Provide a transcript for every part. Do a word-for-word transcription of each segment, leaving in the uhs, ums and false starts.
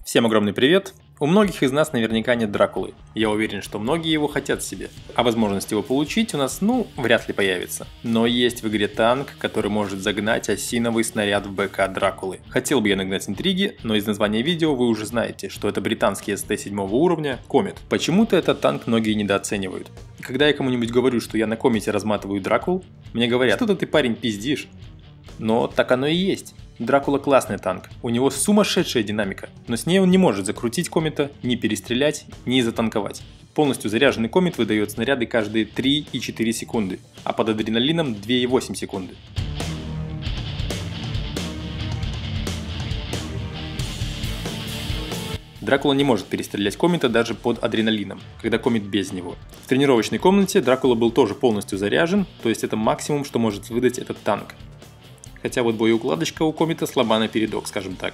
Всем огромный привет! У многих из нас наверняка нет Дракулы. Я уверен, что многие его хотят себе. А возможность его получить у нас, ну, вряд ли появится. Но есть в игре танк, который может загнать осиновый снаряд в БК Дракулы. Хотел бы я нагнать интриги, но из названия видео вы уже знаете, что это британский СТ седьмого уровня Комет. Почему-то этот танк многие недооценивают. И когда я кому-нибудь говорю, что я на Комете разматываю Дракул, мне говорят, что-то ты, парень, пиздишь. Но так оно и есть. Дракула классный танк, у него сумасшедшая динамика, но с ней он не может закрутить Комета, ни перестрелять, ни затанковать. Полностью заряженный Комет выдает снаряды каждые три и четыре секунды, а под адреналином две и восемь секунды. Дракула не может перестрелять Комета даже под адреналином, когда Комет без него. В тренировочной комнате Дракула был тоже полностью заряжен, то есть это максимум, что может выдать этот танк. Хотя вот боеукладочка у Комета слаба напередок, скажем так.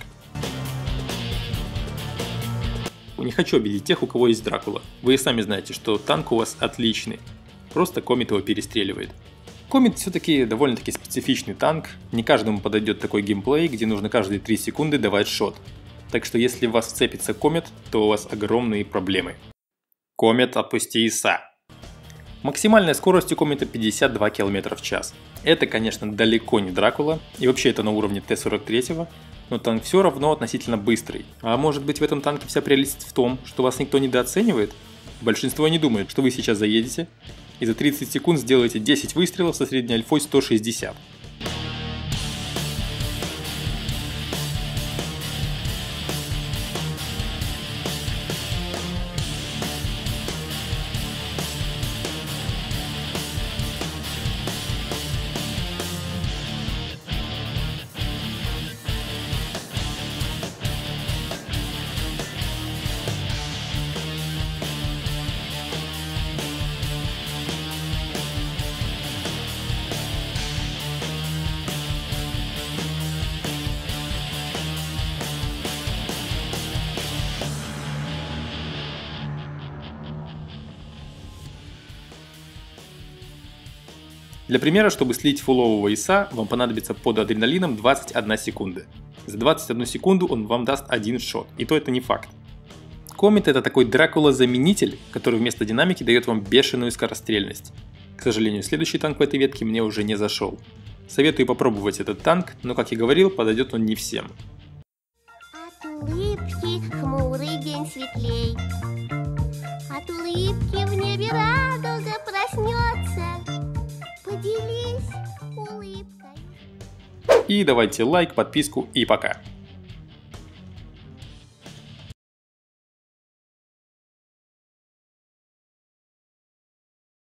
Не хочу обидеть тех, у кого есть Дракула. Вы и сами знаете, что танк у вас отличный. Просто Комет его перестреливает. Комет все-таки довольно-таки специфичный танк. Не каждому подойдет такой геймплей, где нужно каждые три секунды давать шот. Так что если в вас вцепится Комет, то у вас огромные проблемы. Комет, отпусти ИСа. Максимальная скорость у Комета пятьдесят два километра в час. Это, конечно, далеко не Дракула, и вообще это на уровне Т сорок три, но танк все равно относительно быстрый. А может быть в этом танке вся прелесть в том, что вас никто недооценивает? Большинство не думает, что вы сейчас заедете и за тридцать секунд сделаете десять выстрелов со средней альфой сто шестьдесят. Для примера, чтобы слить фулового ИСа, вам понадобится под адреналином двадцать одна секунда. За двадцать одну секунду он вам даст один шот, и то это не факт. Комет — это такой Дракула-заменитель, который вместо динамики дает вам бешеную скорострельность. К сожалению, следующий танк в этой ветке мне уже не зашел. Советую попробовать этот танк, но, как я говорил, подойдет он не всем. От улыбки хмурый день светлей, от улыбки в небе радуга проснется. Поделись улыбкой. И давайте лайк, подписку и пока.